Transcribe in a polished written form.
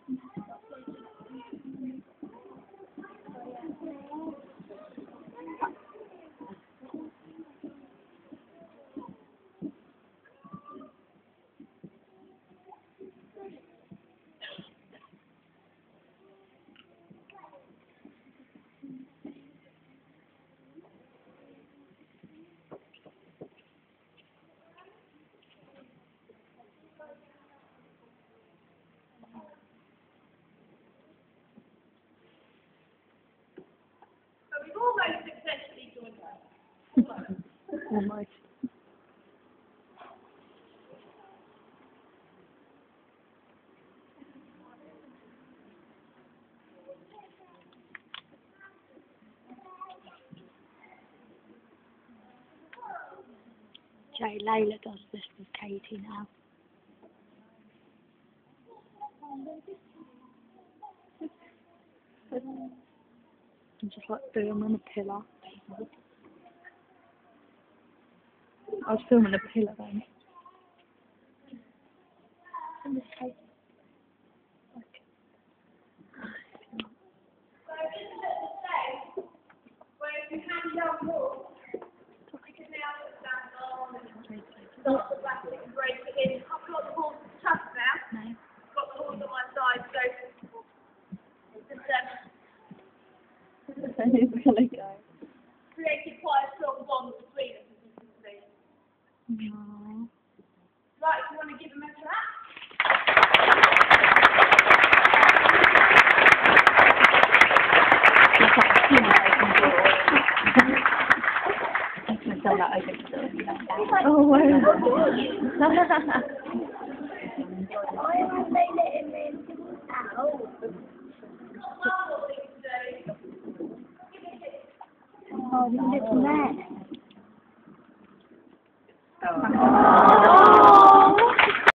We've almost successfully joined us. Almost. Jay Layla does this with Katie now. I'm just like filming on a pillar. I was filming a pillar then. Start the plastic and break it in. I've got the balls to chuck now. No. Got the balls on my side, so just Who's gonna go? created quite a strong bond between us, as you can see. No. Right, if you want to give them a clap. I'm going to that over to them. Oh, wow. Why are they letting me out? One more thing to do. Oh, look at that.